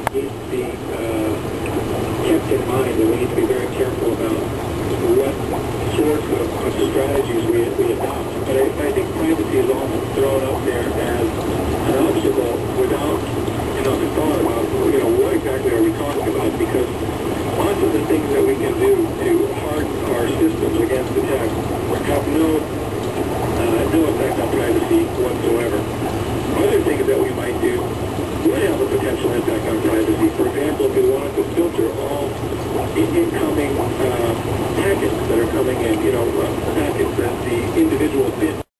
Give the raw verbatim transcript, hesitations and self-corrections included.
needs to be uh, kept in mind, and we need to be very careful about what sorts of, of strategies we, we adopt. But I, I think privacy is often thrown up there as an obstacle without enough thought about, you know, what exactly are we talking about? Because lots of the things that we can do to harden our systems against attack have no, uh, no effect on privacy whatsoever. Other things that we might do would have a potential impact on privacy. For example, if we wanted to filter all incoming uh, packets that are coming in, you know, uh, packets that the individual bit